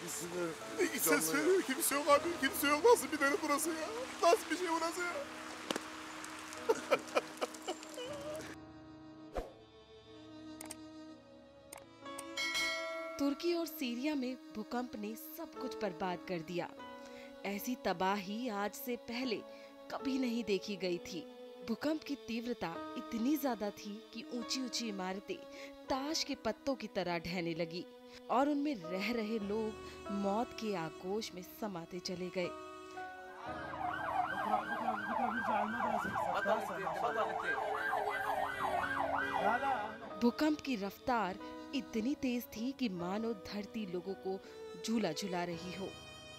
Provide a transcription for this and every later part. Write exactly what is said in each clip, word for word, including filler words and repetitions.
ikisini İki canlı ses ya. veriyor. Kimse yok abi. Kimse yok. Nasıl bir deri burası ya? Nasıl bir şey burası ya? तुर्की और Syria में भूकंप ने सब कुछ बर्बाद कर दिया। ऐसी तबाही आज से पहले कभी नहीं देखी गई थी। भूकंप की तीव्रता इतनी ज्यादा थी कि ऊंची ऊंची इमारतें ताश के पत्तों की तरह ढहने लगी और उनमें रह रहे लोग मौत के आगोश में समाते चले गए। भूकंप की रफ्तार इतनी तेज थी कि मानो धरती लोगों को झूला झुला रही हो।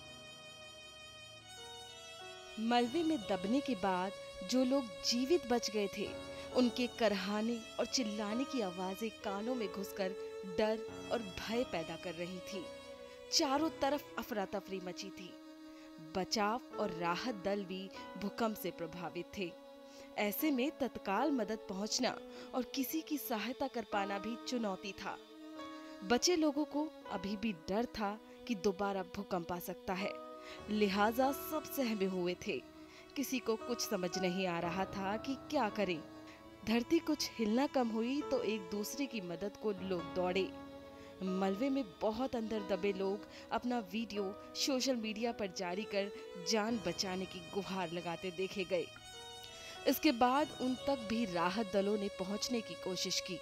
मलबे में दबने के बाद जो लोग जीवित बच गए थे, उनके करहाने और चिल्लाने की आवाजें कानों में घुसकर डर और भय पैदा कर रही थी। चारों तरफ अफरा तफरी मची थी। बचाव और राहत दल भी भूकंप से प्रभावित थे। ऐसे में तत्काल मदद पहुंचना और किसी की सहायता कर पाना भी चुनौती था। बचे लोगों को अभी भी डर था कि दोबारा भूकंप आ सकता है, लिहाजा सब सहमे हुए थे। किसी को कुछ समझ नहीं आ रहा था कि क्या करें। धरती कुछ हिलना कम हुई तो एक दूसरे की मदद को लोग दौड़े। मलबे में बहुत अंदर दबे लोग अपना वीडियो सोशल मीडिया पर जारी कर जान बचाने की गुहार लगाते देखे गए। इसके बाद उन तक भी राहत दलों ने पहुंचने की कोशिश की।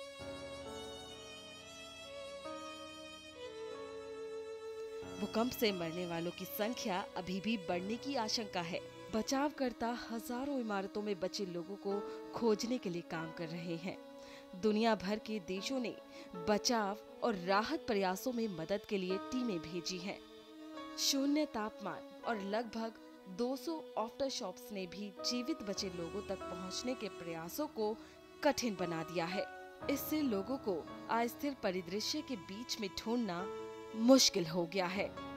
भूकंप से मरने वालों की संख्या अभी भी बढ़ने की आशंका है। बचावकर्ता हजारों इमारतों में बचे लोगों को खोजने के लिए काम कर रहे हैं। दुनिया भर के देशों ने बचाव और राहत प्रयासों में मदद के लिए टीमें भेजी हैं। शून्य तापमान और लगभग दो सौ आफ्टर शॉक्स ने भी जीवित बचे लोगों तक पहुंचने के प्रयासों को कठिन बना दिया है। इससे लोगों को अस्थिर परिदृश्य के बीच में ढूंढना मुश्किल हो गया है।